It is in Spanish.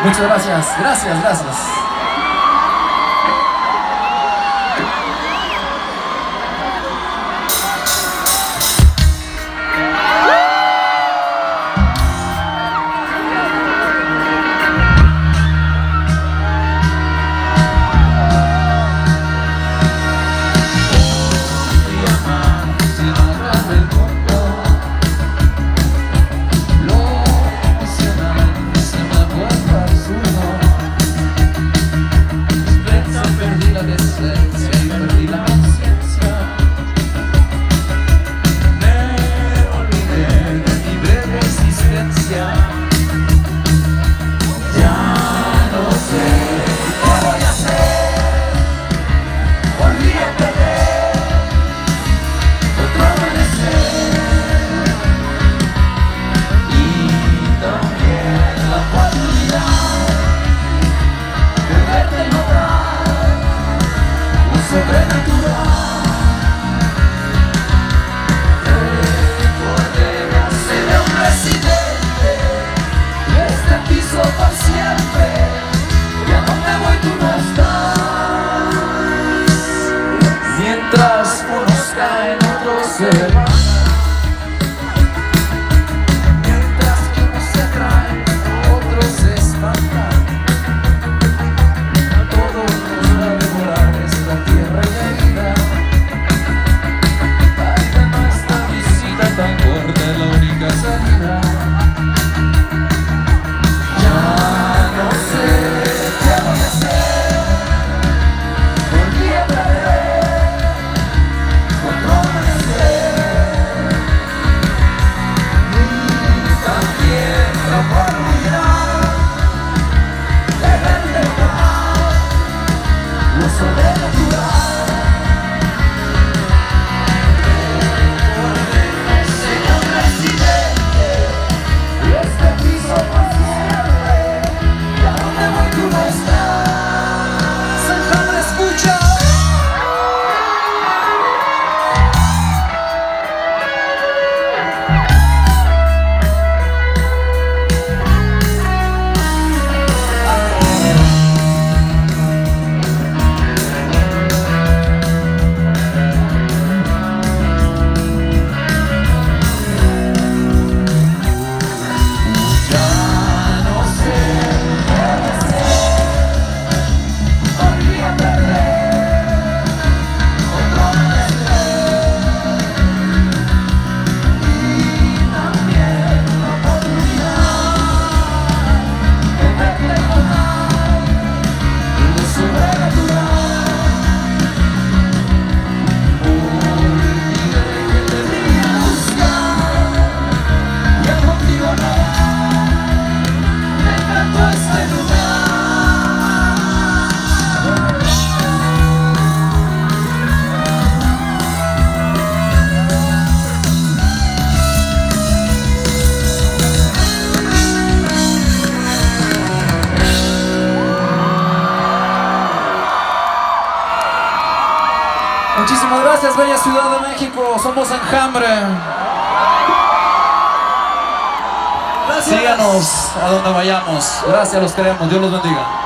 Muchas gracias, gracias, gracias. Mientras unos caen, otros se van. Mientras que unos se atraen, otros se espantan. A todos nos va a devorar esta tierra y la vida. Ay, de nuestra visita tan corta es la única salida. Ya no sé qué voy a hacer. Volví a perder. Muchísimas gracias, bella Ciudad de México. Somos Enjambre. Gracias. Síganos a donde vayamos. Gracias, los queremos. Dios los bendiga.